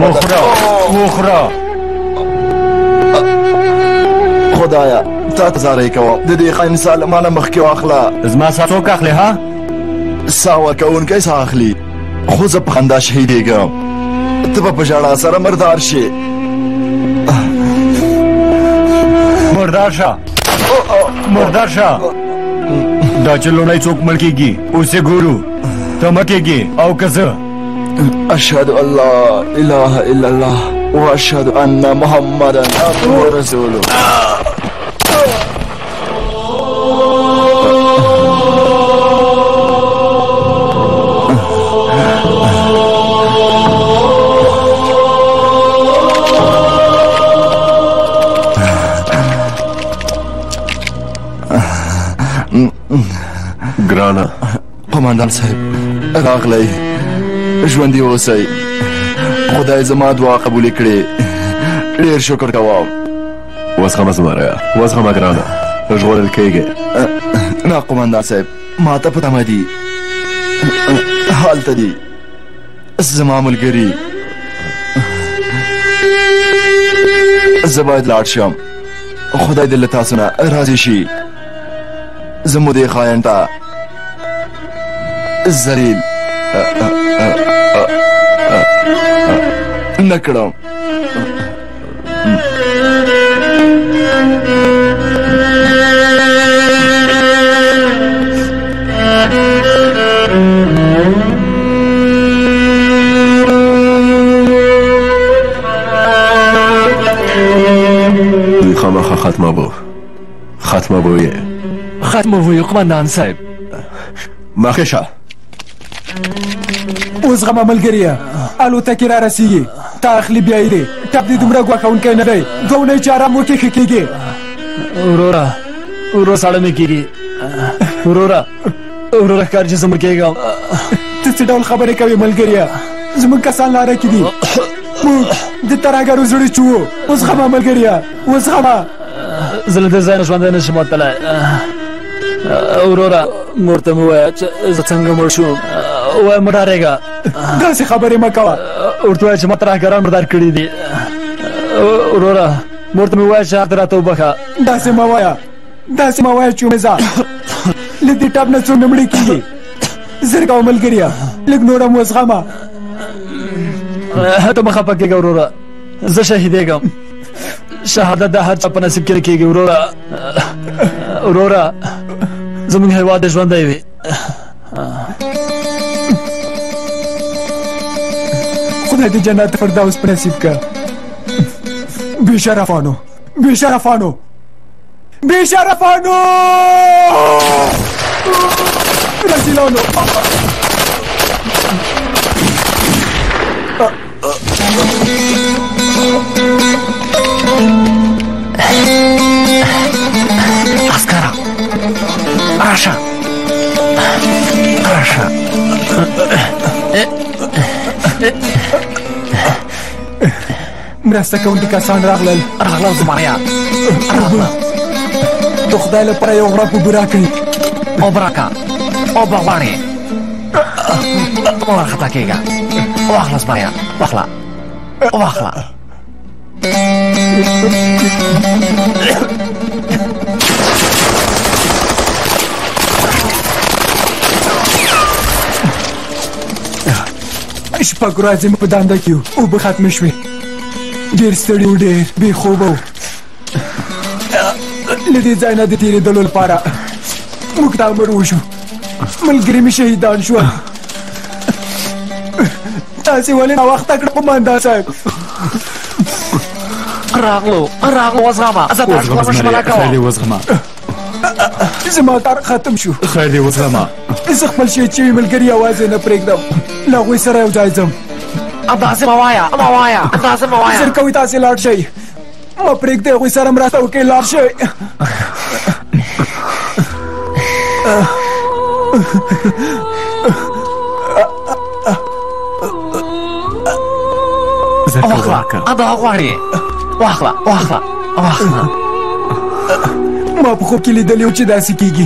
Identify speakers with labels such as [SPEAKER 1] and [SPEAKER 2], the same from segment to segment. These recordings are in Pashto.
[SPEAKER 1] وخوره
[SPEAKER 2] خدایا تا ته زارۍ کوم د دې خاين سال مانه مخکې واخله
[SPEAKER 1] زما ساه څوک اخلي ها
[SPEAKER 2] ساه ورکوونکی ساه اخلي خو زه په خندا شهیدېږم ته به په ژړا سره مردار شې
[SPEAKER 1] مردار شه دا چې لومړی څوک مړ کېږي اوس یې ګورو ته مړ کېږي او که زه
[SPEAKER 2] اشهد ان لا اله الا الله واشهد ان محمدا عبده ورسوله
[SPEAKER 1] ګرانه
[SPEAKER 2] قماندان صاحب راغلی ژوندي اوسئ خدای زما دعا قبول کړي ډېر شکر کوم
[SPEAKER 1] وزغمه زمریا وزغمه ګرانه ژغورل کېږي
[SPEAKER 2] نه قماندان صاحب ما ته په تمه دي هلته دي زما ملګري زه باید لاړ شم خدای دې له تاسو نه راضي شي زه مو دې خاین ته ذلیل نه کړم
[SPEAKER 1] دوی خامخا ختمه بو یې
[SPEAKER 3] قماندان صاحب
[SPEAKER 1] مخکې شه
[SPEAKER 3] وزغمه ملګریه الوتکې را رسیږي تا اخلي بیا یې دی ټپ دې دومره ګواښونکی نه دی دوه اونۍ چې ارام وکړې ښه کېږي
[SPEAKER 4] ورو ساړه مې کېږي وروره ښکاري چې زه مړ کېږم
[SPEAKER 3] ته څه ډول خبرې کوې ملګریه زموږ کسان لاره کې دي موږ د ترهګرو زړه چوو وزغمه ملګریه وزغمه
[SPEAKER 4] زه له دې ځای نه ژوندی نشم وتلی وروره مور ته مې ووایه چې زه څنګه مړ شوم وایه مه ډارېږه
[SPEAKER 3] داسې خبرې مه کوه
[SPEAKER 4] ورته وایه چې ما ترهګران مردار کړي دي وروره مور ته مې ووایه چې هغه راته وبخه
[SPEAKER 3] داسې مه وایه چومېزه له دې ټپ نه څوک نه مړې کېږي زر کوه ملګریه لږ نوره مو زغمه
[SPEAKER 4] ته مه خفه کېږه وروره زه شهیدېږم شهادت د هر چا په نصیب کې نه کېږي وروره زموږ هېواد دې ژوندی وي
[SPEAKER 3] خدای دې جنت فردوس په نصیب که بېشرفانو رزیلانو
[SPEAKER 4] عسکره راشه
[SPEAKER 3] مرسته کوونکي کسان راغلل
[SPEAKER 4] زمریا
[SPEAKER 3] د خدای لپاره یو غړپ اوبه راکړئ
[SPEAKER 4] اوبه راکړه اوبه غواړې مه ورخطا کېږه واخله زمریا واخله
[SPEAKER 3] شپږ ورځې مې په دنده کې وو اوبه ختمې شوې ډېر ستړي و ډېر بې خوبه و له دې ځای نه د تېرېدلو لپاره موږ ته امر وشو ملګري مې شهیدان شول تاسې ولې ناوخته کړه قماندان صاحب
[SPEAKER 4] راغلو وزغمه زه تاسو کومه شمله کوم
[SPEAKER 3] زما کار ختم شو
[SPEAKER 1] خیر دی وزغمه
[SPEAKER 3] زه خپل شهید شوي ملګري یوازې نه پرېږدم له هغوی سره یو ځای ځم
[SPEAKER 4] داسې مه وایه
[SPEAKER 3] زر کوئ تاسې لاړ شئ مه پرېږدئ هغوی سره مرسته وکړئ لاړ شئ
[SPEAKER 4] دغه غواړې واخله
[SPEAKER 3] ما په خوب کې لیدلی و چې داسې کېږي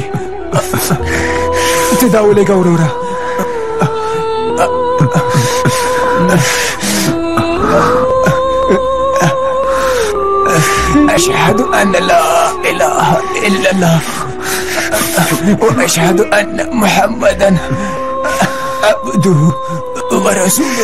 [SPEAKER 3] ته دا ولېږه وروره أشهد أن لا إله إلا الله وأشهد أن محمدا عبده ورسوله.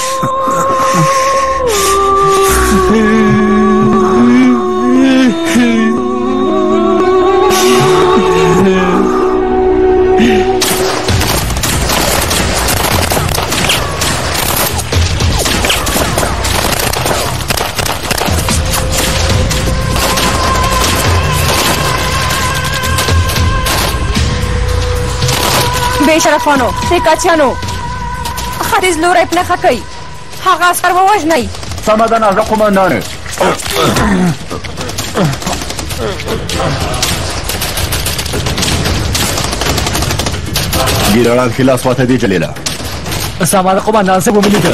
[SPEAKER 5] بېشرفانو سیکاچیانو ختیځ لوری پنخه کوي هغه عسکر ووژنئ.
[SPEAKER 1] سمه ده نازه قمندانه. ګیدړان خلاص واته دی جلیله.
[SPEAKER 4] سمه ده قمندان صاحب وملیده.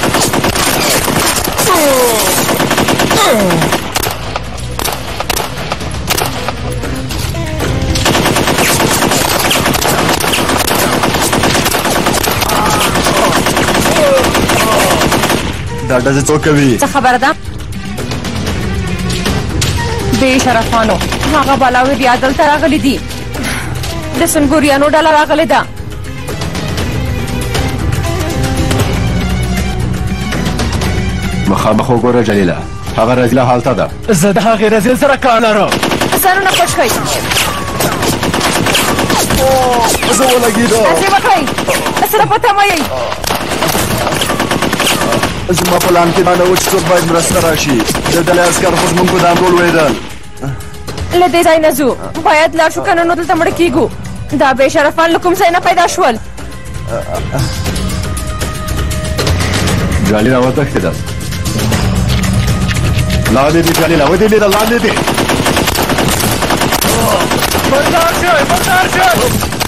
[SPEAKER 2] دا ډزې څوک کوي؟
[SPEAKER 5] څه خبره ده؟ بېشرفانو هغه بلاوې بیا دلته راغلي دي. د سنګوریانو ډله راغلې ده.
[SPEAKER 1] مخامخ وګوره جلیله، هغه رزیله حالته ده.
[SPEAKER 4] زه د هغې رزیل سره کار لرم.
[SPEAKER 5] سرونه پټ کړئ.
[SPEAKER 2] زه ولګېدم.
[SPEAKER 5] هڅې وکړئ، سره په تمه یئ.
[SPEAKER 2] زما په پلان کې دا نه و چې څوک باید مرسته راشي. د ډلې عسکر خو زموږ په دام ولوېدل.
[SPEAKER 5] له دې ځای نه ځو، باید لاړ شو که نه نو دلته مړه کېږو. دا بېشرفان له کوم ځای نه پیدا شول؟
[SPEAKER 1] جلیله وتښتېده. لاندې دي جلیله، ودېلېده لاندې دي.
[SPEAKER 4] بردار شئ، بردار شئ.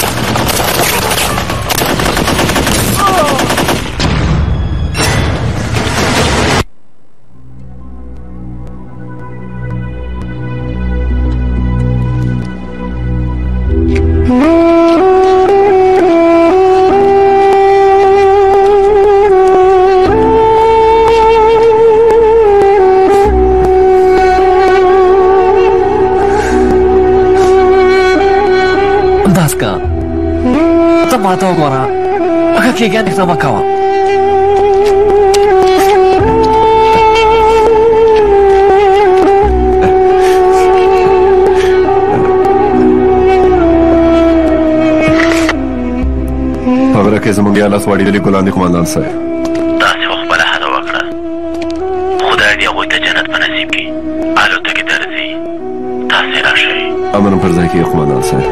[SPEAKER 4] ته وګوره ښه کېږي اندېښنه مه کوه.
[SPEAKER 1] خبره کې زموږ یا لاس واړېدلي ګلان دي قمندان صاحب.
[SPEAKER 6] تاسې خو خپله هڅه وکړه، خدای دې هغوی ته جنت په نصیب کړي. الوتکې ته رځي، تاسې راشئ.
[SPEAKER 1] امن پر ځای کېږي قمندان صاحب.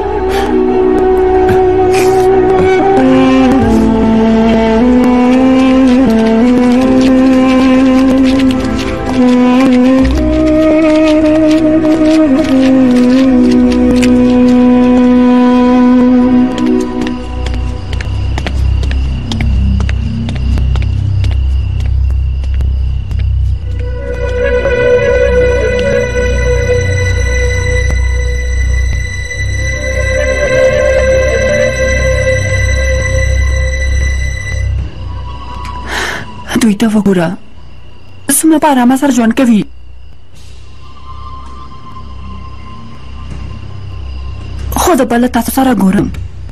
[SPEAKER 7] دوی ته وګوره څومره په ارامه سره ژوند کوي. خو د بل له تاسو سره ګورم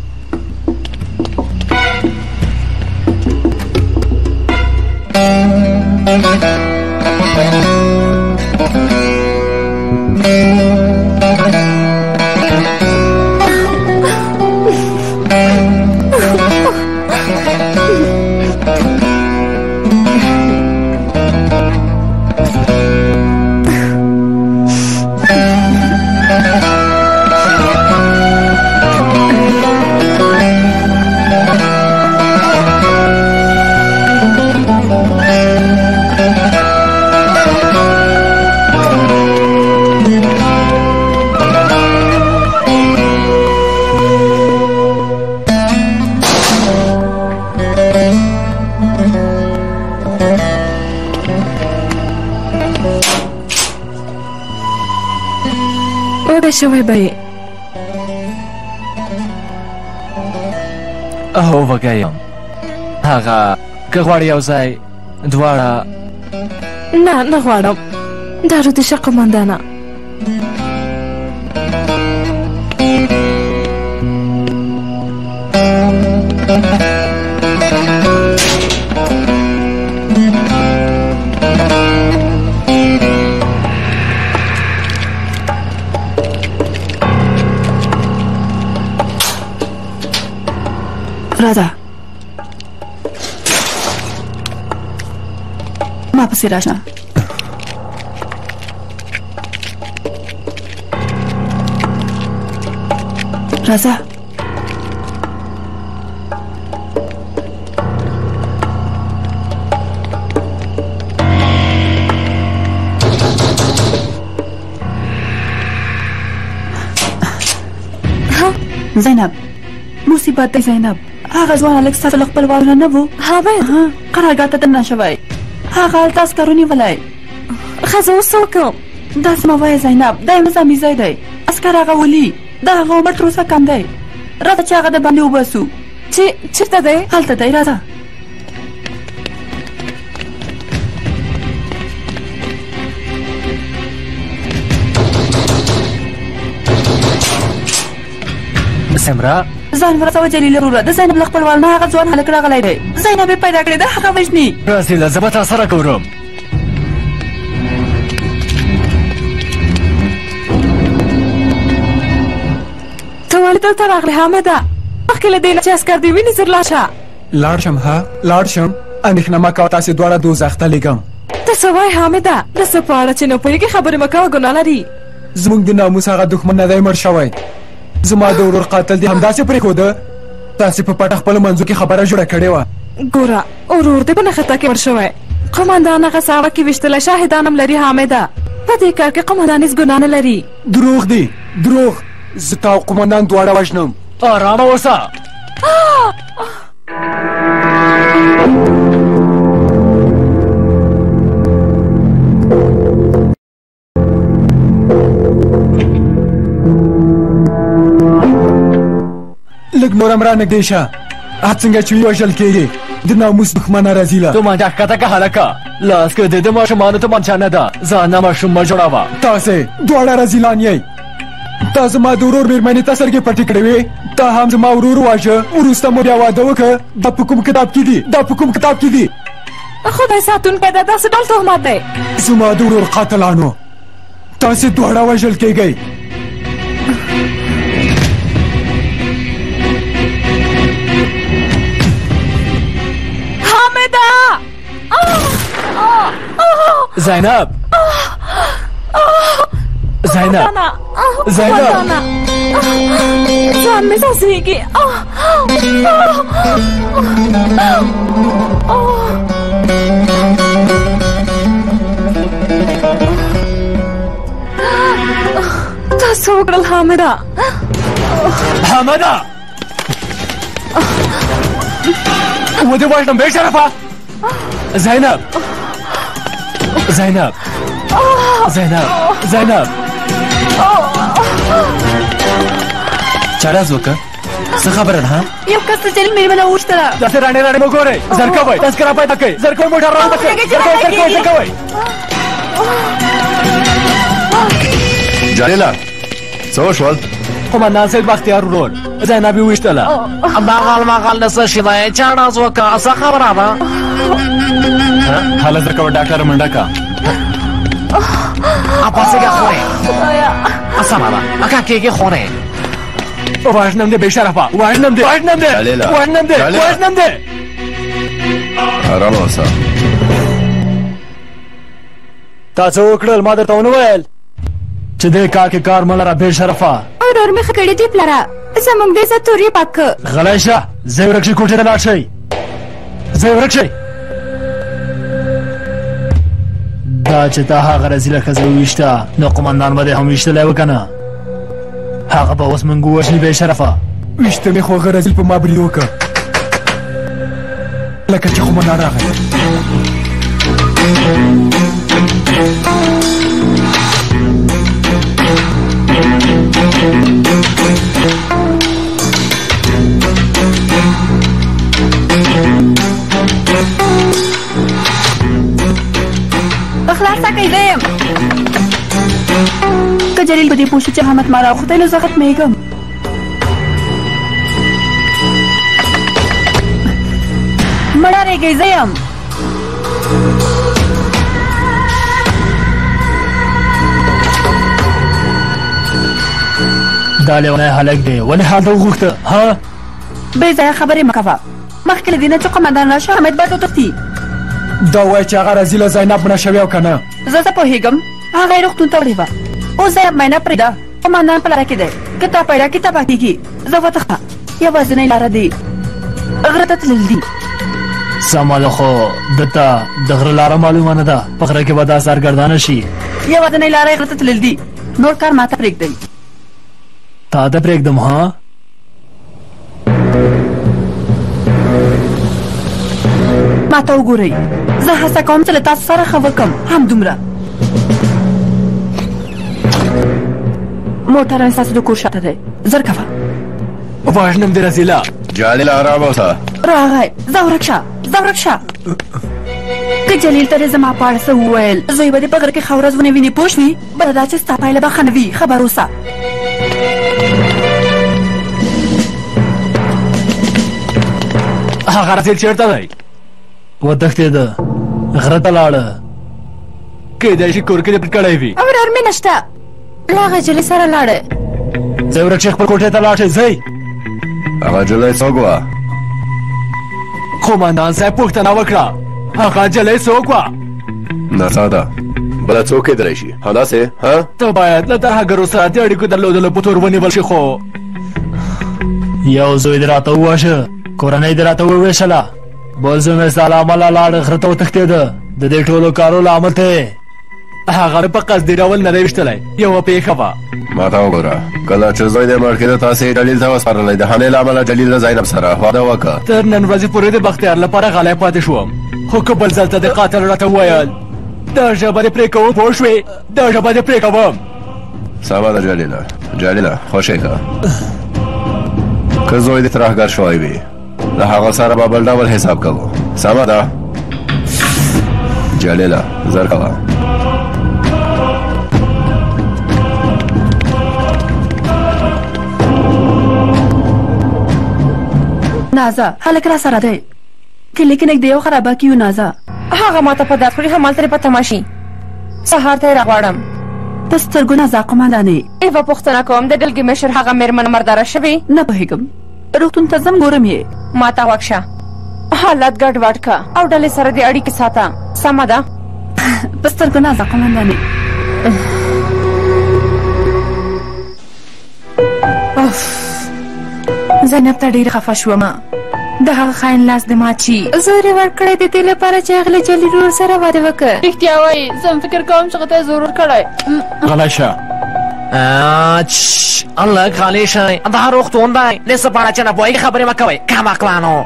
[SPEAKER 7] شوی به یې
[SPEAKER 4] هو وږی یم. هغه که غواړې یو ځای دواړه.
[SPEAKER 7] نه غواړم. دا رو دې شه قمندانه، राजा मापसी राजा राजा زینب مصیبت دی زینب هغه ځوان هلک ستاسو له خپلوانو نه و؟
[SPEAKER 5] ها باید
[SPEAKER 7] قرارګاه ته دننه شوی هغه هلته عسکرو نیولی
[SPEAKER 5] ښځه اوس څه وکړم؟
[SPEAKER 7] داسې مه وایه زینب دا یو نظامي ځای دی عسکر هغه ولي د هغه عمر تر اوسه کم دی راځه چې هغه د باندې وباسو
[SPEAKER 5] چېرته دی؟
[SPEAKER 7] هلته دی راځه
[SPEAKER 4] سمرا
[SPEAKER 7] ځان ورسوه جلیل وروره د زینب له خپلوانو نه هغه ځوان هلک راغلی دی زینب یې پیدا کړې ده هغه وژني
[SPEAKER 4] راسیله زه به تا سره ګورم
[SPEAKER 5] ته ولې دلته راغلې حامده مخکې له دې نه چې عسکر دې ویني زر لاړ شه
[SPEAKER 3] لاړ شم ها لاړ شم اندېښنه مه کوه تاسې دواړه دوزخ ته لېږم
[SPEAKER 5] ته څه وایې حامده د څه په اړه چې نه پوهېږې خبرې مه کوه ګناه لري
[SPEAKER 3] زموږ د ناموس هغه دښمن نه دی مړ شوی زما د ورور قاتل دې همداسې پرېښوده تاسې په پټه خپلو منځو کې خبره جوړه کړې وه
[SPEAKER 5] ګوره ورور دې په نښته کې مړ شوی قمندان هغه ساوه کې ویشتلی شاهدان هم لري حامده په دې کار کې قمندان هېڅ ګناه نه لري
[SPEAKER 3] دروغ دی دروغ زه تا او قمندان دواړه وژنم
[SPEAKER 4] آرامه اوسه
[SPEAKER 3] لږ نور هم رانږدې شه څنګه چې ووژل کېږي د ناموس دښمنه رزیله
[SPEAKER 4] تو منډه ښکته که هلکه لاس کې د ماشومانو تومانچه نه ده ځان نه ماشوم مه جوړوه
[SPEAKER 3] تاسې دواړه رزیلان یئ تا زما د ورور مېرمنې ته سترګې پټې کړې وې تا هم زما ورور واژه وروسته مو بیا واده وکړه دا په کوم کتاب کې دي دا په کوم کتاب کې دي
[SPEAKER 5] خدای ساتونکی ده داسې ډول تهمت دی
[SPEAKER 3] زما د ورور قاتلانو تاسې دواړه وژل کېږئ
[SPEAKER 4] زینب زینب زینب
[SPEAKER 5] ځان مې ساسېږي تاسو وکړل حامده
[SPEAKER 4] حامده ودې وژنم بې شرفه زینب زینب زینب زینب چاره وکړه څه خبره ده
[SPEAKER 7] یو کس د جلیل مېرمنه وغوښتله
[SPEAKER 4] داسې راڼې راڼې مه ګورئ زر کوئ تذکره پیدا کړئ زر کوئ موټر روانه کړئ زر کوئ
[SPEAKER 2] جلیله څه وشول
[SPEAKER 4] قمندان صاحب بختیار ورور زینب یې وویشتله مغل نه څه شي دی چا ناز وکړه څه خبره ده
[SPEAKER 1] هله زر کوه ډاکټر منډه که
[SPEAKER 4] پاسېږه خورې سمه ده که کېږي خورې وژنم دې بې شرفه وژنم دې وژنم دې وژنم دې وژنم دې
[SPEAKER 2] ارامه اوسه
[SPEAKER 4] تا څه وکړل ما درته ونه ویل چې دې کار کې کار مه لره بې شرفه
[SPEAKER 5] ورور مې ښه کړي دي پلاره زموږ د عزت تور یې پاک کړه
[SPEAKER 4] غلی شه ځای ورک شئ کوټې ته لاړ شئ ځای ورک شئ دا چې تا هغه رزیله ښځه وویشته نو قمندان به دې هم ویشتلی و که نه هغه به اوس موږ ووژني بې شرفه
[SPEAKER 3] ویشته مې خو هغه رزیل په ما برید وکړه لکه چې قمندان راغی
[SPEAKER 7] خلاصه کړئ زه یم که که جلیل په دې پوه شو چې احمد ما راوختی نو زه ختمېږم. مه ډارېږئ زه یم.
[SPEAKER 4] دا لیونی هلک دی ولې هلته وغوښته ها
[SPEAKER 7] بې ځایه خبرې مه کوه. مخکې له دې نه چې قمندان راشه حمید باید وتښتي.
[SPEAKER 3] دا وایي چې هغه راځي له زینب مړه شوې او که نه
[SPEAKER 7] زه پوهېږم هغه یې روغتون ته وړې وه. اوس زینب معاینه پرېږده. قمندان په لاره کې دی که تا پیدا کړي تباه کېږي. زه وتښته یوازینۍ لاره دی غره ته تلل دي.
[SPEAKER 4] سمه ده خو دته د غره لاره معلومه نه ده په غره کې به دا سرګردانه شي.
[SPEAKER 7] یوازینۍ لاره یې غره ته تلل دي. نور کار ماته پرېږدئ.
[SPEAKER 4] تا ته پرېږدم ها
[SPEAKER 7] ما ته وګورئ. زه هڅه کوم چې له تاسو سره ښه وکړم همدومره. موټر ستاسو د کور شاته دی. زر کوه.
[SPEAKER 4] وژنم دې رزیله.
[SPEAKER 2] جلیل آرام اوسه.
[SPEAKER 7] راغی ځه ورک شه ځه ورک شه. که جلیل ته دې زما په اړه څه وویل زوی به دې په غره کې ښه ورځ ونه ویني پوه شوې. بله دا چې ستا پایله به ښه نه وي خبر اوسه.
[SPEAKER 4] هغه رزیل چېرته دی وتښتېده غره ته لاړه کیدای شي کور کې دې پټ کړی وي.
[SPEAKER 5] ورور مې نشته له هغه جلۍ سره لاړه.
[SPEAKER 4] ځئ ورک شي خپل کوټې ته لاړ شئ ځئ.
[SPEAKER 2] هغه جلۍ څوک وه؟
[SPEAKER 4] قومندان صاحب پوښتنه وکړه هغه جلۍ څوک وه؟
[SPEAKER 2] نڅا ده بله څوک کېدلی شي همداسې ها؟
[SPEAKER 4] ته باید له ترهګرو سره د اړیکو درلودلو په تور ونیول شي. خو یو زوی دې راته وواژه کورنۍ دې راته وویشله بل زوی مې ستا له امله لاړ غره ته وتښتېده. د دې ټولو کارو له امل ته هغه په قصدي ډول نه دی ویشتلی. یوه پېښه وه.
[SPEAKER 2] ما ته وګوره کله چې زوی دې مړ کېده تاسې جلیل ته وسپارلی د حملې له امله جلیل له زینب سره واده وکړه.
[SPEAKER 4] تر نن ورځې پورې د بختیار لپاره غلی پاتې شوم خو که بل ځل ته د قاتل راته وویل دا ژبه دې پرې کوم پوه شوې دا ژبه دې پرې کوم.
[SPEAKER 2] سمه ده جلیله خوشې کړه. که زوی دې ترهګر شوی وي له هغه سره به بل ډول حساب کوو. سمه ده جلیله زر کوه.
[SPEAKER 7] نازه هلک را سره دی کلي کې نږدې یو خرابه کې یو. نازه
[SPEAKER 5] هغه ماته په داد خوري همالته په تماشي سهار ته یې راغواړم.
[SPEAKER 7] په سترګو نازه قمندانې.
[SPEAKER 5] یوه پوښتنه کوم د ډلګي مشر هغه مېرمن مرداره شوې؟
[SPEAKER 7] نه پوهېږم روغتون ته ځم ګورم یې.
[SPEAKER 5] ماته غوږ شه حالت ګډوډ که او ډلې سره د اړیکې ساته. سمه ده
[SPEAKER 7] په سترګو نازه قمندانې.
[SPEAKER 5] زینب ته ډېره خفه شومه د هغه خاین لاس د مات شي. زور یې ورکړی د دې لپاره چې هغه له جلیل ورور سره واده وکړه.
[SPEAKER 7] رښتیا وایي زه هم فکر کوم چې هغه ته یې زور ورکړی.
[SPEAKER 3] غلی شه
[SPEAKER 4] لږ غلی شئ دا روغتون دی د څه په اړه چې نه پوهېږي خبرې مه کوئ کم عقلانو.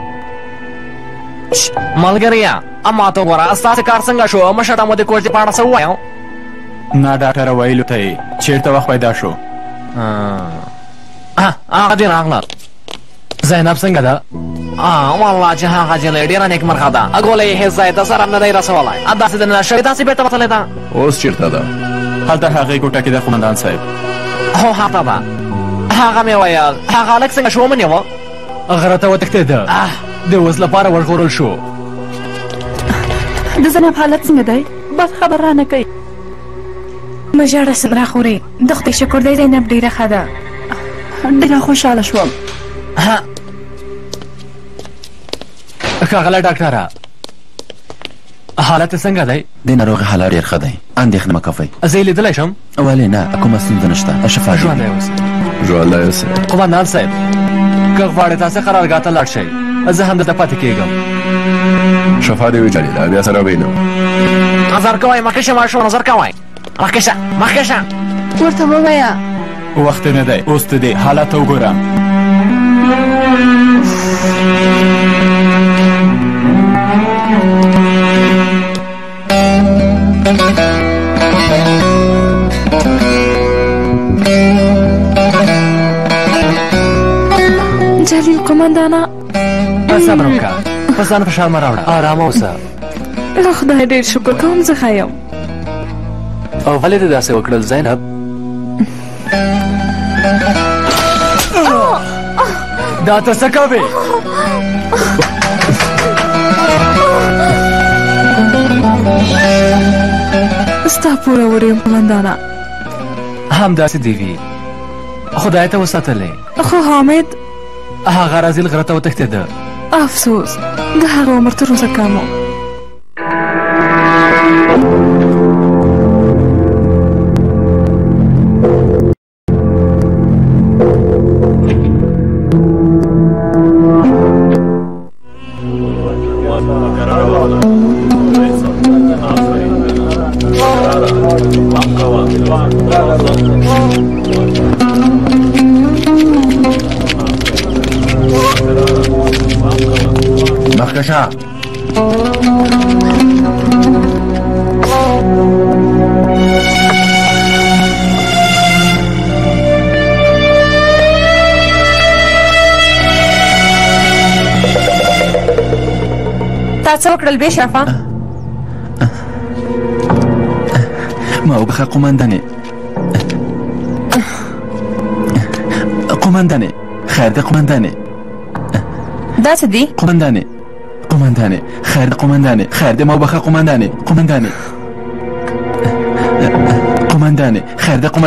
[SPEAKER 4] ملګریه اما ته وګوره ستاسې کار څنګه شو مشر ته مو د کوژدې په اړه څه ووایو؟
[SPEAKER 3] نه ډاکټره ویلو ته یې چېرته وخت پیدا شو.
[SPEAKER 4] هغه دې راغله زینب څنګه ده؟ والله چې هغه جلۍ ډېره نیکمرغه ده ګوله یې هېڅ ځای ته سر هم نه دی رسولی داسې د نه شوې داسې بېرته وتلې ده.
[SPEAKER 2] اوس چېرته ده؟
[SPEAKER 3] هلته هغې کوټه کې ده قمندان صاحب.
[SPEAKER 4] هو هلته ده هغه مې ویل هغه هلک څنګه شو ومنېوه؟
[SPEAKER 3] غره ته وتښتېده د اوس لپاره ورژغورل شو.
[SPEAKER 7] د زینب حالت څنګه دی؟ بس خبر رانه کوي.
[SPEAKER 5] مه ژاړه سمره خورې د خدای شکر دی زینب ډېره ښه ده.
[SPEAKER 7] ډېره خوشحاله شوم.
[SPEAKER 4] ښاغلی ډاکټره حالت یې څنګه دی؟
[SPEAKER 8] د ناروغۍ حالت ډېر ښه دی اندېښنه مه کوئ.
[SPEAKER 4] زه یې لیدلی شم؟
[SPEAKER 8] ولې نه کومه ستونزه نشته شفا
[SPEAKER 4] ژوندی اوسئ.
[SPEAKER 2] ژوندی اوسئ.
[SPEAKER 4] قمندان صاحب که غواړئ تاسې قرارګاه ته لاړ شئ زه هم دلته پاتې کېږم.
[SPEAKER 2] شفا دې وي جلیله بیا سره وینو.
[SPEAKER 4] نظر کوئ مخکې شه ماشوم نظر کوئ مخکې شه مخکې شه.
[SPEAKER 7] ورته ووایه
[SPEAKER 3] وخت نه دی اوس ته دې حالت ته وګورم.
[SPEAKER 5] جلیل قمندانه
[SPEAKER 4] صبر وکړه په ځان فشار مه راوړه ارامه اوسه.
[SPEAKER 5] له خدای ډېر شکر کوم زه ښه یم.
[SPEAKER 4] او ولې دې داسې وکړل زینب؟ دا ته څه کوې؟
[SPEAKER 5] ستا پوره وریم قمندانه.
[SPEAKER 4] همداسې دې وي، خدای ته وساتلې.
[SPEAKER 5] خو حامد
[SPEAKER 4] هغه رازیل غره ته وتښتېده.
[SPEAKER 5] افسوس د هغه عمر تر اوسه کم و.
[SPEAKER 8] مخکشه
[SPEAKER 7] تا څه وکړل بې شرفه؟
[SPEAKER 8] ما وبخه قمندانې. قمندانې خیر دی قمندانې.
[SPEAKER 7] دا څه دي؟
[SPEAKER 8] قمندانې خیر دی قمندانې. خیر دی ما وبخه قمندانې. قمندانې خیر دی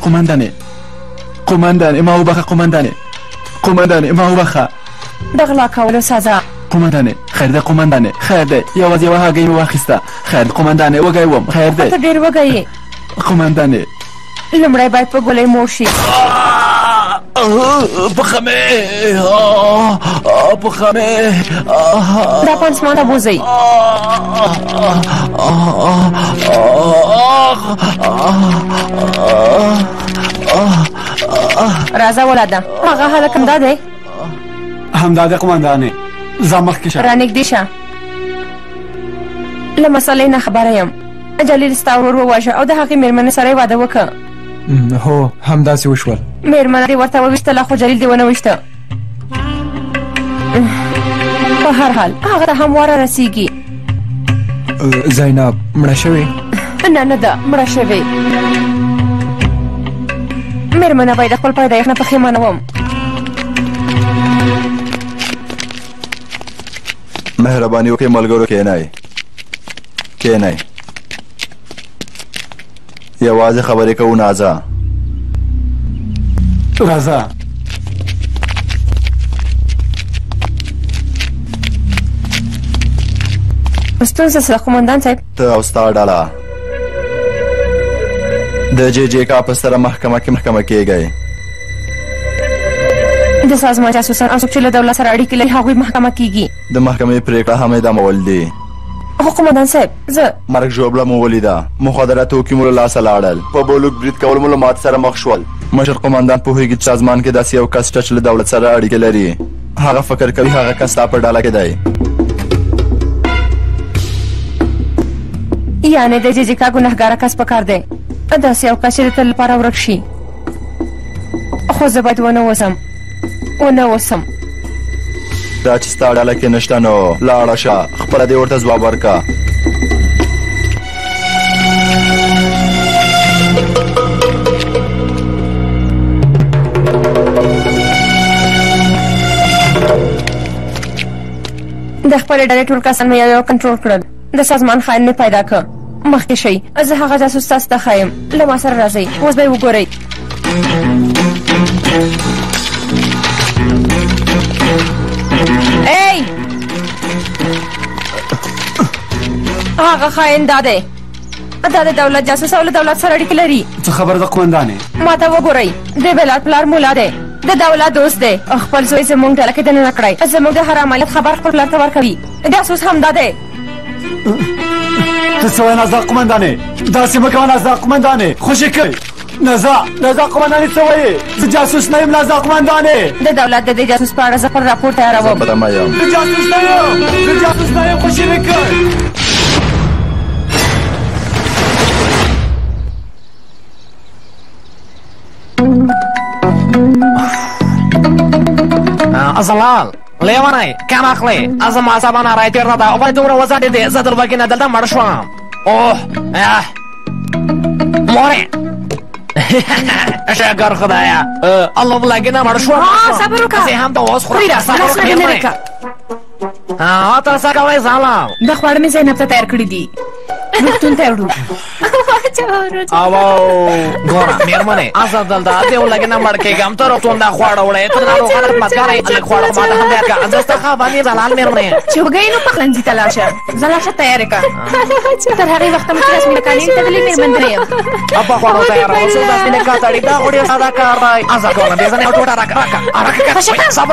[SPEAKER 8] قمندانې ما وبخه قمندانې ما وبخه.
[SPEAKER 7] د غلا کولو سزا.
[SPEAKER 8] قمندانې خیر دی قمندانې. خیر دی یوازې یوه هګۍ مې واخیسته. خیر دی قمندانې وږی وم. خیر دی
[SPEAKER 7] ته ډېر وږی یې.
[SPEAKER 8] قمندانې
[SPEAKER 7] لومړی باید په ګولۍ موړ شي.
[SPEAKER 8] پخه مې
[SPEAKER 7] دا پانسمان ته بوځئ. راځه ولاده، هغه هلک همدا دی؟
[SPEAKER 3] همدا دی قمندانې. ځه مخکې شه.
[SPEAKER 7] رانږدې شه. له مسئلې نه خبره یم. جلیل ستا ورور وواژه او د هغې مېرمنې سره یې واده وکړه.
[SPEAKER 3] هو همداسې وشول.
[SPEAKER 7] مېرمنه دې ورته وویشتله خو جلیل دې ونه ویشته. په هر حال هغه ته هم واره رسیږي.
[SPEAKER 3] زینب مړه شوې؟
[SPEAKER 7] نه ده مړه شوې. مېرمنه باید د خپل پیدایښت نه پښېمانه وم.
[SPEAKER 2] مهرباني وکړئ ملګرو کښېنئ. یوازې خبرې کوو نازه.
[SPEAKER 3] راځه.
[SPEAKER 7] ستونزه څه ده قمندان صاحب؟
[SPEAKER 2] ته او ستا ډله د جې کا په سره محکمه کېږئ.
[SPEAKER 7] د سازمان جاسوسان او څوک چې له دولت سره اړیکې لري هغوی محکمه کېږي.
[SPEAKER 2] د محکمې پرېکړه هم اعدامول دي.
[SPEAKER 7] خو قمندان صاحب زه
[SPEAKER 2] مرګ ژوبله مو ولیده. مخدره توکي مو له لاسه لاړل. په بولوک برید کول مو له مات سره مخ شول. مشر قمندان پوهېږي چې سازمان کې داسې یو کس شته چې له دولت سره اړیکې لري. هغه فکر کوي هغه کس ستا په ډله کې دی.
[SPEAKER 7] یعنې د جې کا ګنهګاره کس پکار دی. داسې یو کس چې د تل لپاره ورک شي. خو زه باید ونه اوسم.
[SPEAKER 2] دا چې ستا ډله کې نشته نو لاړه شه، خپله دې ورته ځواب ورکړه.
[SPEAKER 7] د خپلې ډلې ټول کسان مې یو کنټرول کړل. د سازمان خاین مې پیدا کړ. مخکې شئ، زه هغه جاسوس تاسو ته ښایم. له ما سره راځئ، اوس به یې وګورئ. ای هغه خاین دا دی. دا د دولت جاسوس او له دولت سره اړیکې لري.
[SPEAKER 3] څه خبر ده قمندانې؟
[SPEAKER 7] ما ته وګورئ، د بلال پلار مولا دی. د دولت دوست دی. خپل زوی زموږ ډله کې دننه کړی. زموږ د هر عملیات خبر خپل پلار ته ورکوي. جاسوس همدا دی.
[SPEAKER 3] ته څه وایې نازا قمندانې؟ داسې مه کوه نازا قمندانې، خوشې کوي. نازا قمندانې څه وایې؟ زه جاسوس نه یم نازا قمندانې.
[SPEAKER 7] د دولت د دې جاسوس په اړه زه خپل راپور تیاروم.
[SPEAKER 2] زه بدمه یم.
[SPEAKER 3] زه جاسوس نه یم، خوشې مې کوي.
[SPEAKER 9] زلال لیونی کم اخلی از ما زبانه رای تیر نده و دوره وزدی دی زدل بگی ندلده مر شوام. اوه موری شکر خدایا الله بلګې نه مړ شو
[SPEAKER 5] صبر وکړه
[SPEAKER 9] زه هم د اوس خورم صبر وکړه تاسو کوئ سلام
[SPEAKER 7] د خواړه مې زینب ته تیار کړی دي روغتون ته وړو
[SPEAKER 9] او ګوره مېرمنې ازه دلته دې ولګې نه مړ کېږم ته روغتون دا خواړه وړې ته ناروغ خلک مسکارې لږ خواړه ما ته هم درکړه زه ستا خبرې زلال مېرمنې
[SPEAKER 7] چې وګورې نو پخلنځي ته لاړ شه زه لا ښه تیارې کړه تر هغې وخته مې چې رسمي نکاح ته تللې مېرمن درې یم
[SPEAKER 9] په خواړو تیارول شو رسمي نکاح تړي دا خو ډېر ساده کار دی ازه کوله بې ځنې ټوټه راکړه صبر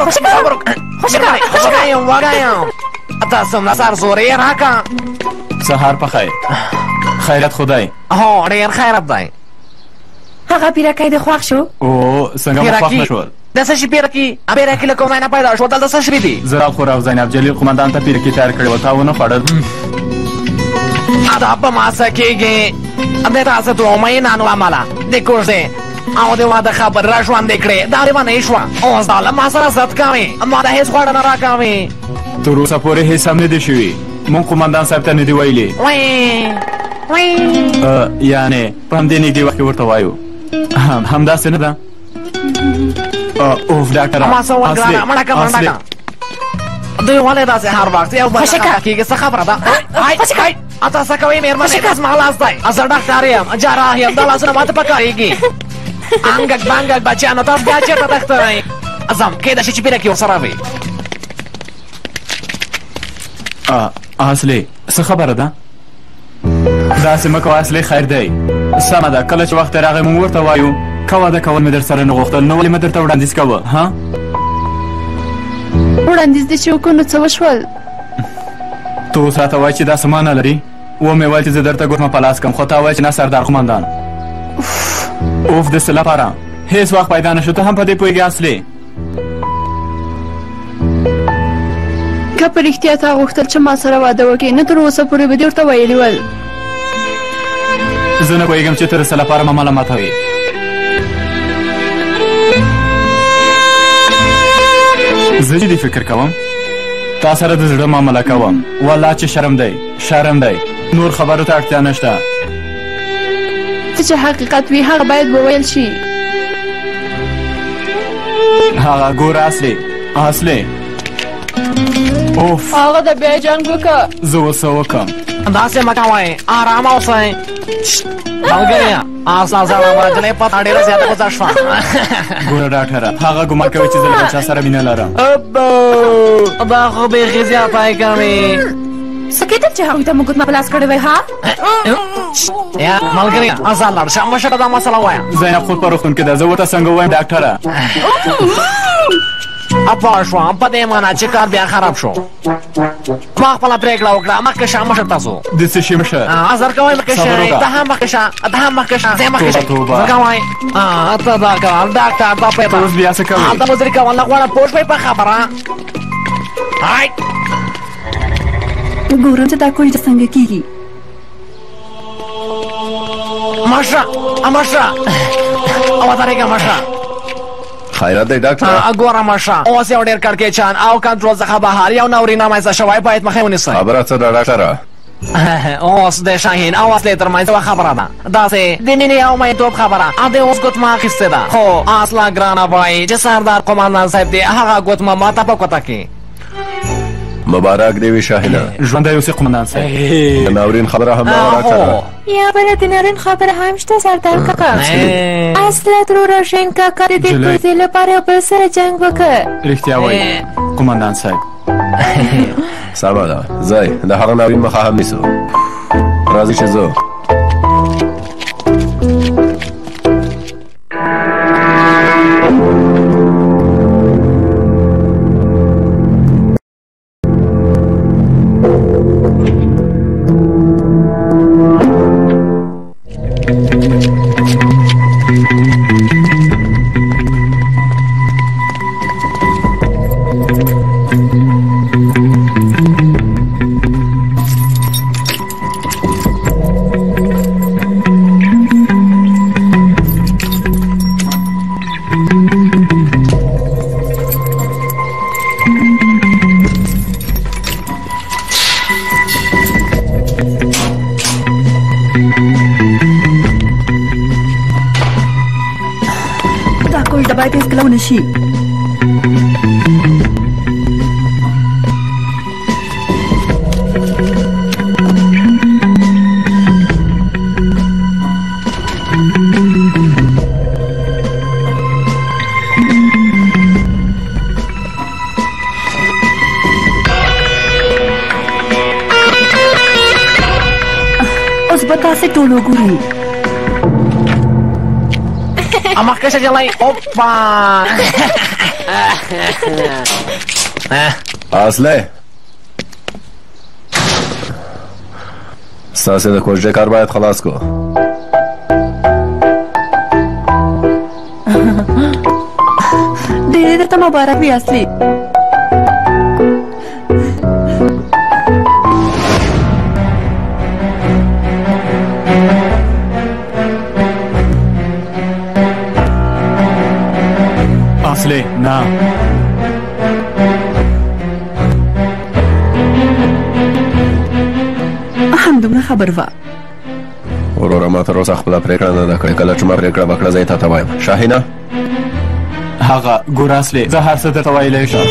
[SPEAKER 9] وګایم تاسو نصر زورې راکړه
[SPEAKER 8] سهار په خیر خیرت خدای
[SPEAKER 9] هو ډېر خیرت دی
[SPEAKER 7] هغه پیرکی دې خوښ شو
[SPEAKER 8] او څنګه مو خوښ نه شول
[SPEAKER 9] د څه شي پیرکي له کومه نه پیدا شو دلته څه شوي دي
[SPEAKER 8] زه خور او زینب جلیل قمندان ته پیرکي تیار کړی و تا ونه خوړل
[SPEAKER 9] دا په ما څه کېږي د تاسو ته مینانو عمله د کوژ دی او د واده خبر را ژوندې کړې دا لیونۍ شوه اوس دا له ما سره زد کوې ما د هېڅ خواړه نه راکوې
[SPEAKER 8] تر اوسه پورې هېڅ هم نه دي شوي مونږ قمندان صاحب ته نه دي ویلي یعنې په همدې نږدې وخت کې ورته وایو همداسې نه ده اوف ډاکټره
[SPEAKER 9] ما څه وګرانه مړه که منډه که دوی ولې داسې هر وخت یو بل خفه کېږي څه خبره ده تاسو څه کوئ مېرمنې دا زما لاس دی زه ډاکټر یم جراح یم دا لاسونه ماته پکارېږي انګک بانګک بچیانو تاسو بیا چېرته تښتوئ ځم کېدای شي چې پیرکي ورسره وي
[SPEAKER 8] اصلي څه خبره ده داسې مه کوه اصلي خیر دی سمه ده کله چې وخت راغی مونږ ورته وایو که واده کول مې در سره نه غوښتل نو ولې مې درته وړاندیز کوه ها
[SPEAKER 7] وړاندیز دې چې وکړو نو څه وشول
[SPEAKER 8] ته اوس راته وایي چې دا څه معنی لري ومې ویل چې زه درته ګوتمه په لاس کړم خو تا وایي چې نه سردار قمندان اوف د څه لپاره هېڅ وخت پیدا نه شو ته هم په دې پوهېږې اصلي
[SPEAKER 7] که په رښتیا تا غوښتل چې ما سره واده وکړې نه تر اوسه پورې به دې ورته ویلي ول
[SPEAKER 8] زه نه پوهېږم چې ته د څه لپاره ما ملامتوې زه جدي فکر کوم تا سره د زړه معامله کوم والله چې شرم دی نور خبرو ته اړتیا نشته
[SPEAKER 7] څه چې حقیقت وي هغه باید وویل شي
[SPEAKER 8] هغه ګوره اصلي اوف
[SPEAKER 7] هغه د بیا جنګ وکړه
[SPEAKER 8] زه اوس څه وکړم
[SPEAKER 9] داسې مه کوئ ارامه اوسئ ملګريه اساس راوړل په ډېره زیاته غوسه شوه
[SPEAKER 8] ګوره ډاکټره هغه ګمان کوي چې زه له چا سره مینه لرم
[SPEAKER 9] دا خو بیخي زیاتی کوي
[SPEAKER 7] څه کېدل چې هغوی ته مو ګوتمه په لاس کړې وی ها
[SPEAKER 9] یا ملګريه ځه لاړ شه مشره دا مسله ووایه
[SPEAKER 8] زینب خود په روغتون کې ده زه ورته څنګه ووایم ډاکټره
[SPEAKER 9] اپا شوم په دې معنا چې کار بیا خراب شو ما خپله پرېکړه وکړه مخکې شه مشر تاسو
[SPEAKER 8] د څه شي مشر
[SPEAKER 9] زر کوئ مخکې شئ ته هم مخکې شه ځئ مخکې شئ زه کوئ ته دا کول ډاکټر دا پېپر
[SPEAKER 8] اوس بیا څه کوې
[SPEAKER 9] هلته مزري کول نه غواړم پوه شوئ په خبره
[SPEAKER 7] ګورم چې دا کوژده څنګه کېږي
[SPEAKER 9] مشره ودرېږه مشره
[SPEAKER 2] خیرات دی ډاکټر
[SPEAKER 9] ګوره مشره اوس یو ډېر کړکېچن او کنټرول څخه بهر یو ناورین رامنځته شوی باید مخه ونیسئ
[SPEAKER 2] خبره څه ده ډاکټره
[SPEAKER 9] اوس د شاهین او اصلي ترمنځ یوه خبره ده داسې د مینې او میتوب خبره د اوس ګوتمه اخیستې ده خو اصله ګرانه وایي چې سردار قمندان صاحب دی هغه ګوتمه ماته په کوټه کې
[SPEAKER 2] مبارک دی وي شاهینه
[SPEAKER 8] ژوندی اوسې قمندان صاحب
[SPEAKER 2] د ناورین خبره هم ډاکټره
[SPEAKER 5] یا بله د نارین خبره هم شته سردار کاکا اصله ترور شین کاکا د دې کوزې لپاره بل سره جنګ وکړ
[SPEAKER 8] رښتیا وایي قمندان صاحب
[SPEAKER 2] سمه ده ځئ د هغه ناورین مخه هم نیسو راځئ چې ځو
[SPEAKER 7] باید هیڅکله ونه شي. اوس به تاسې ټول وګورئ.
[SPEAKER 9] مخکشه جلای اوپا
[SPEAKER 10] اصله ستاسې د کوژدې کار باید خلاص کو.
[SPEAKER 7] ډېرې درته مبارک وي اصلي.
[SPEAKER 8] اصلي نه
[SPEAKER 7] همدومره خبر وه.
[SPEAKER 10] وروره ما تر اوسه خپله پرېکړه نه ده کړې. کله چې ما پرېکړه وکړه زه یې تا ته وایم. شاهینه
[SPEAKER 8] هغه ګوره اصلي زه هر څه درته ویلی شم.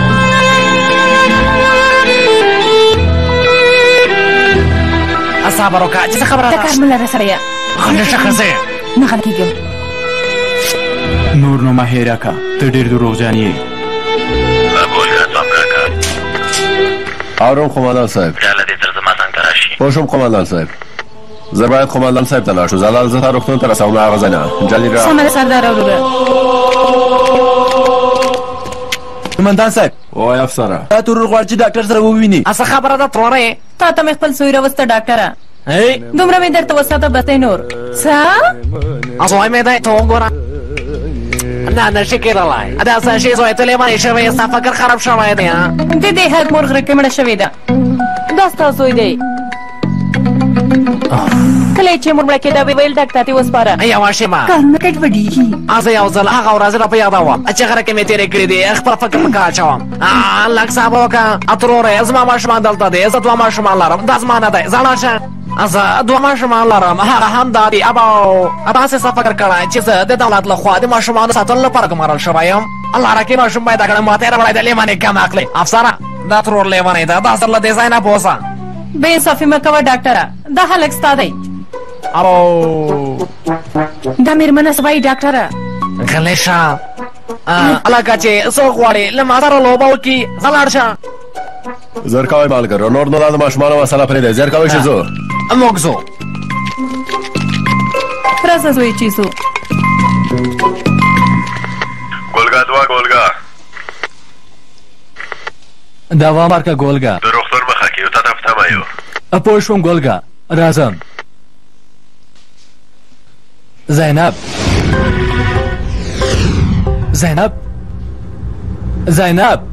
[SPEAKER 9] صبر وکړه چې څه خبره ده.
[SPEAKER 7] ته کار مه لره سره یه
[SPEAKER 9] غلشه ښځې
[SPEAKER 7] نه غل کېږم.
[SPEAKER 8] نور نو مه هېره که ته ډېر دروغجن یې.
[SPEAKER 6] ګولګا ځواب راکړه.
[SPEAKER 10] اورم قومندان صاحب.
[SPEAKER 6] ډله دې تر زما څنګ ته راشي.
[SPEAKER 10] پوه شوم قومندان صاحب. زه باید قومندان صاحب ته لاړ شو. زلال زه تا روغتون ته رسوم. هغه ځای نه جلي را.
[SPEAKER 7] سمه ده سردار وروره.
[SPEAKER 2] قومندان صاحب
[SPEAKER 10] وای افسره
[SPEAKER 2] دا ترور غواړي چې ډاکټر سره وویني.
[SPEAKER 9] څه خبره ده ترورې؟
[SPEAKER 7] تا ته مې خپل سوی راوسته ډاکټره. دومره مې درته وساته بس دی نور. څه؟
[SPEAKER 9] زوی مې دی ته وګوره. نه نشي کېدلی دا څه شي زوی ته لیونی شوی ستا فکر خراب شوی دی.
[SPEAKER 7] د دې حد مور غره کې مړه شوې ده. دا ستا زوی دی. کله چې مور مړه کېده ویل ډاکټر ته وسپاره.
[SPEAKER 9] یوه شېبه
[SPEAKER 7] کارونه ګډوډېږي.
[SPEAKER 9] زه یو ځل هغه ورځ را په یادوم چې غره کې مې تېرې کړې دي. خپل فکر په کار اچوم. لږ صبر وکړه ترورې. زما ماشومان دلته دی. زه دوه ماشومان لرم. دا زما نه دی. زړه شه. زه دوه ماشومان لرم. هغه هم دا دي. ابا تاسې څه فکر کړی چې زه د دولت لخوا د ماشومانو ساتلو لپاره ګمارل شوی یم؟ الله راکې ماشوم پیدا کړی ما تېره وړی د لیونې کم عقلې. افسره دا ترور لیونی ده. دا زر له دې ځای نه بوځه.
[SPEAKER 7] بې انصافي مه کوه ډاکټره. دا هلک ستا دی. دا مېرمنه څه وایي ډاکټره؟
[SPEAKER 9] غلی شه. لکه چې څوک غواړي له ما سره لوبه وکړي ځه لاړ شه.
[SPEAKER 10] زر کوئ مالګر. نور نو دا د ماشومانو مسله پرېږدئ. زر کوئ چې ځو.
[SPEAKER 9] موږ ځو.
[SPEAKER 7] راځه زوی چې ځو.
[SPEAKER 6] ګولګا دوه ګولګا
[SPEAKER 4] دوام ورکړه ګولګا.
[SPEAKER 6] د روغتون مخه کې یو ته ته په تمه یو.
[SPEAKER 4] پوه شوم ګولګا راځم. زینب زینب زینب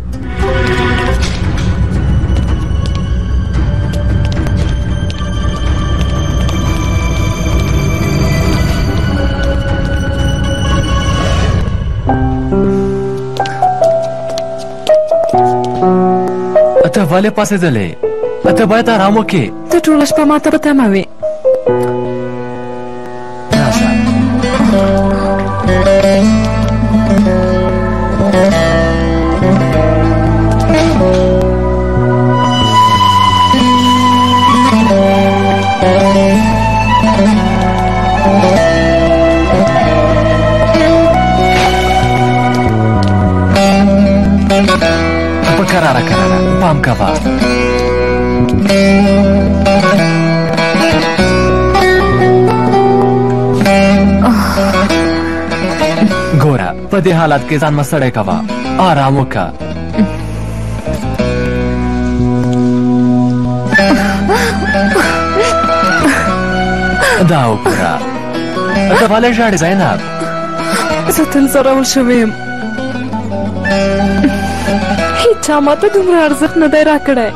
[SPEAKER 4] ته ولې پاڅېدلې؟ ته باید ارام وکړې.
[SPEAKER 5] ته ټوله شپه ما ته په تمه وې.
[SPEAKER 4] په کراره کراره پام کوه. ګوره په دې حالت کې ځان مه ستړی کوه. آرام وکړه. دا وګوره ته ولې ژاړې زینب؟
[SPEAKER 5] زه تل زړول شوې یم. هیچا ما ته دومره ارزښت نه دی راکړی.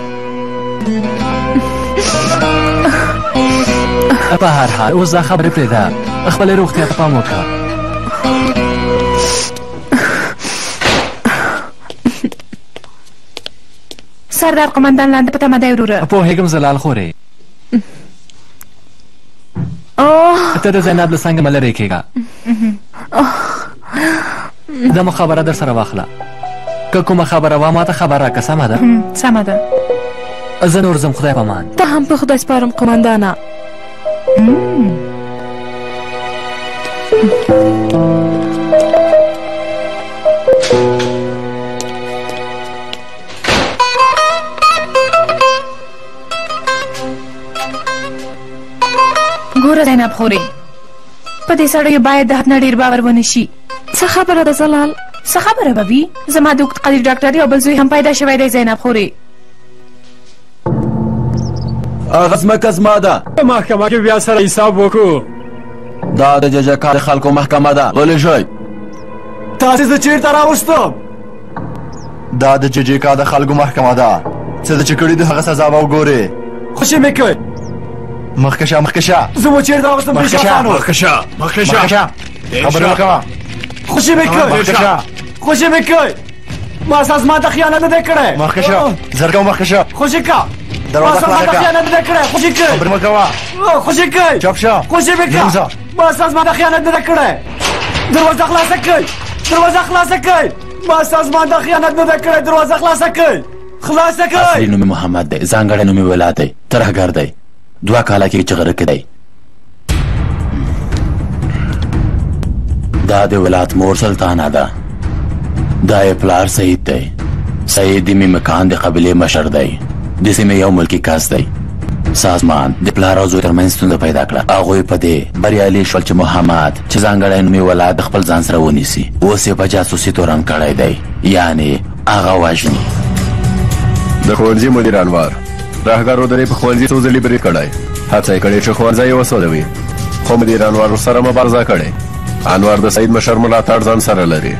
[SPEAKER 4] په هر حال اوس دا خبرې پرېږده. خپلې روغتیا ته پام وکړه.
[SPEAKER 7] سردار قمندان لاندې په تمه دی وروره.
[SPEAKER 4] پوهېږم زلال خورې. ته د زینب له څنګه مه لرې کېږه. دمه خبره در سره واخله که کومه خبره وه ماته خبر راکړه سمه ده
[SPEAKER 5] سمه ده
[SPEAKER 4] زه نور ځم خدای پامان
[SPEAKER 5] ته هم په خدای سپارم قمندانه
[SPEAKER 7] ګوره زینب خورې په دې سړیو باید د حد نه ډېر باور ونه شي
[SPEAKER 5] څه خبره ده زلال
[SPEAKER 7] څه خبره به وي زما د اوږد قدیر ډاکټر یو بل زوی هم پیدا شوی دی زینب خورې
[SPEAKER 10] هغه ځمکه زما ده
[SPEAKER 3] په محکمه کې بیا سره حساب وکړو
[SPEAKER 10] دا د ججکا د خلکو محکمه ده غلی شئ
[SPEAKER 3] تاسې زه چېرته راوستم
[SPEAKER 2] دا د ججکا د خلکو محکمه ده څه د چې کړي د هغه سزا به وګورې
[SPEAKER 3] خوشي مې کوي
[SPEAKER 2] مخکشه مخکشه
[SPEAKER 3] زه مو چېرته راوستم
[SPEAKER 1] مخکشه
[SPEAKER 2] خبرې مه کوه
[SPEAKER 3] خوشي مې کوي خوشي مې کوي ما سازمان ته خیانت نه دی کړی
[SPEAKER 2] مخکشه زر کوه مخکشه
[SPEAKER 3] خوشي که
[SPEAKER 2] دروازه خلاصه که
[SPEAKER 3] خیانت نه دی کړی خوشي کوي
[SPEAKER 2] خبرې مه کوه
[SPEAKER 3] خوشي کوي
[SPEAKER 2] چپ شه
[SPEAKER 3] خوشي مې کوي ما سازمان ته خیانت نه دی کړی دروازه خلاصه کوي دروازه خلاصه کوي ما سازمان ته خیانت نه دی کړی دروازه خلاصه کوي خلاصه کوي
[SPEAKER 6] اصلي نوم محمد دی ځانګړی نوم ولات دی ترهګر دی 2 کاله کې چې غره کې دی دا د ولات مور سلطانه ده دا یې پلار سعید دی سعید د میمکان د قبیلې مشر دی د سیمې یو ملکي کس دی سازمان د پلار او زوی ترمنځ ستونزه پیدا کړه هغوی په دې بریالي شول چې محمد چې ځانګړی نوم یې ولات د خپل ځان سره ونیسي اوس یې په جاسوسي تورن کړی دی یعنې هغه وژني
[SPEAKER 10] د ښوونځي مدیر انوار راهګارو درې په ښوونځي څو ځلې برید کړی هڅه یې کړې چې ښوونځی یې وسوځوي خو مدیر انوار ورسره مبارزه کړې انوار د سعید مشر ملاتړ ځان سره لري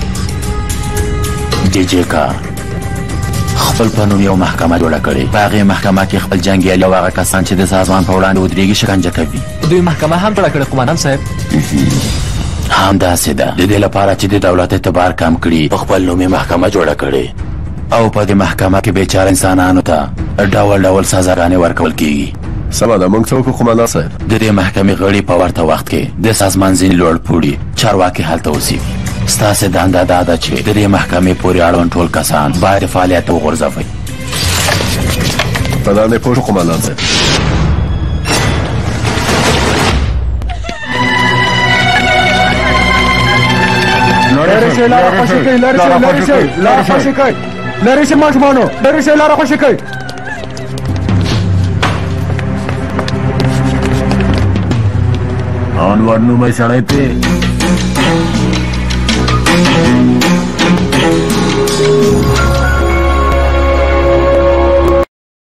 [SPEAKER 6] ججکا خپل په نوم یو محکمه جوړه کړې په هغې محکمه کې خپل جنګیالي او هغه کسان چې د سازمان په وړاندې ودرېږي شکنجه کوي
[SPEAKER 4] دوی محکمه هم جوړه کړې قمندان صاحب
[SPEAKER 6] همداسې ده د دې لپاره چې د دولت اعتبار کم کړي په خپل نوم یې محکمه جوړه کړې او په دې محکمه کې بیچاره انسانانو ته ډول ډول سزاګانې ورکول کیږي
[SPEAKER 10] سمه ده موږ څه وکړو قمندان صاحب
[SPEAKER 6] د دې محکمې غړي په ورته وخت کې د سازمان ځینې لوړپوړي چارواکي هلته اوسېږي ستاسې دنده دا ده چې د دې محکمې پورې اړوند ټول کسان باید فعالیت وغورځوئ
[SPEAKER 10] په دندې پوه شو قمندان صاحب
[SPEAKER 3] لرې شئ لاره خوشي کوي لرې شئ لاره خوشي کوي لرې شئ ماشومانو لرې شئ لاره خوشي کوي
[SPEAKER 1] انوار نومی سړی پې